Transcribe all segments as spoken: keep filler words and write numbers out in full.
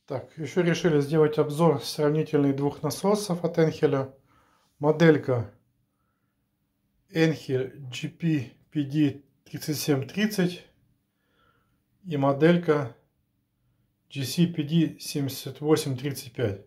Так, еще решили сделать обзор сравнительный двух насосов от Энхеля. Моделька Энхель джи пи пи ди тридцать семь тридцать и моделька джи си пи ди семьдесят восемь тридцать пять.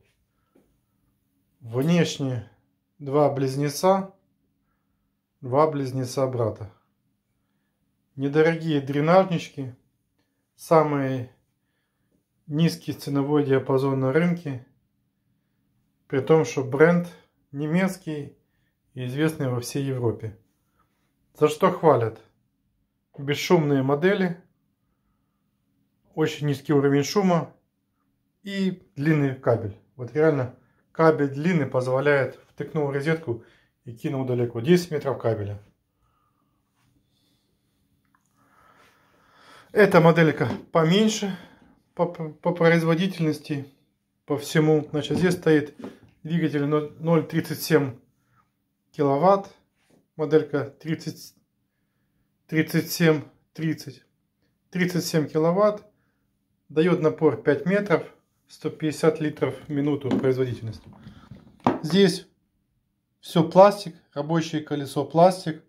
Внешне два близнеца, два близнеца брата. Недорогие дренажнички, самый низкий ценовой диапазон на рынке, при том, что бренд немецкий и известный во всей Европе. За что хвалят? Бесшумные модели, очень низкий уровень шума и длинный кабель. Вот реально кабель длинный позволяет, втыкнул в розетку и кинул далеко, десять метров кабеля. Эта моделька поменьше по, по производительности, по всему. Значит, здесь стоит двигатель ноль целых тридцать семь киловатт, моделька тридцать семь тридцать. тридцать семь киловатт, дает напор пять метров, сто пятьдесят литров в минуту производительность. Здесь все пластик, рабочее колесо пластик.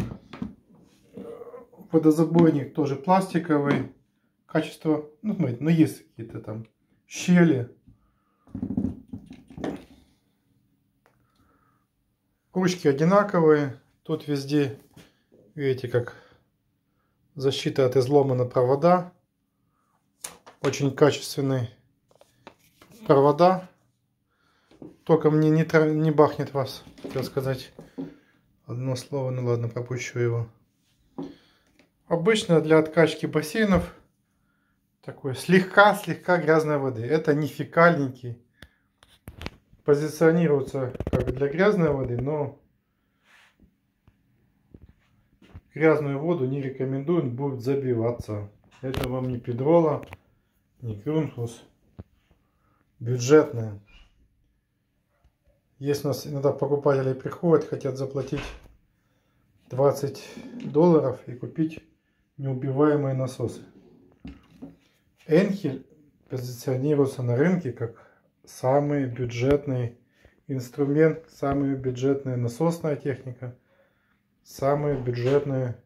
Водозабойник тоже пластиковый. Качество, ну смотрите, ну есть какие-то там щели. Ручки одинаковые. Тут везде, видите, как защита от излома на провода. Очень качественные провода. Только мне не, не бахнет вас, хотел сказать одно слово, ну ладно, пропущу его. Обычно для откачки бассейнов такой слегка-слегка грязной воды. Это не фекальники. Позиционируются как для грязной воды, но грязную воду не рекомендуем, будет забиваться. Это вам не Педрола, не Крунхус. Бюджетная. Есть у нас иногда покупатели приходят, хотят заплатить двадцать долларов и купить неубиваемые насосы. Энхель позиционируется на рынке как самый бюджетный инструмент, самая бюджетная насосная техника, самая бюджетная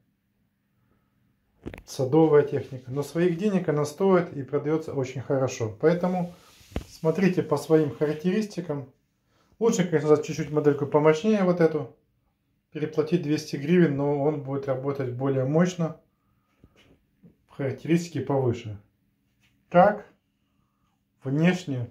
садовая техника. Но своих денег она стоит и продается очень хорошо. Поэтому смотрите по своим характеристикам. Лучше, конечно, чуть-чуть модельку помощнее вот эту. Переплатить двести гривен, но он будет работать более мощно. Характеристики повыше. Так, внешне,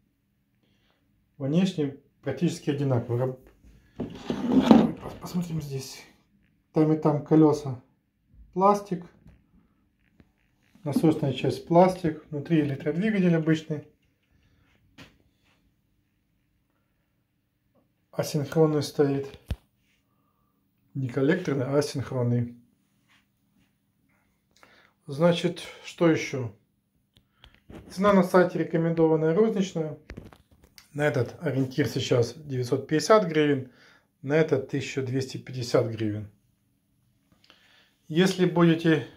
внешне практически одинаково. Посмотрим здесь. Там и там колеса пластик. Насосная часть пластик. Внутри электродвигатель обычный. Асинхронный стоит. Не коллекторный, а асинхронный. Значит, что еще? Цена на сайте рекомендованная розничная. На этот ориентир сейчас девятьсот пятьдесят гривен, на этот тысяча двести пятьдесят гривен. Если будете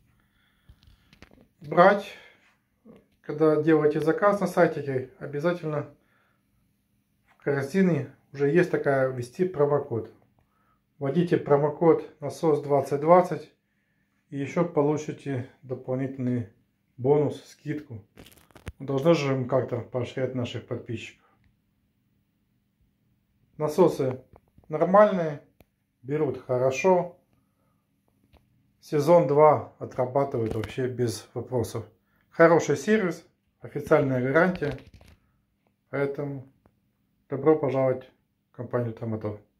брать, когда делаете заказ на сайте, обязательно в корзине уже есть такая ввести промокод. Вводите промокод насос двадцать двадцать и еще получите дополнительный бонус, скидку. Должно же им как-то поощрять наших подписчиков. Насосы нормальные, берут хорошо. Сезон два отрабатывают вообще без вопросов. Хороший сервис, официальная гарантия. Поэтому добро пожаловать в компанию Томотов.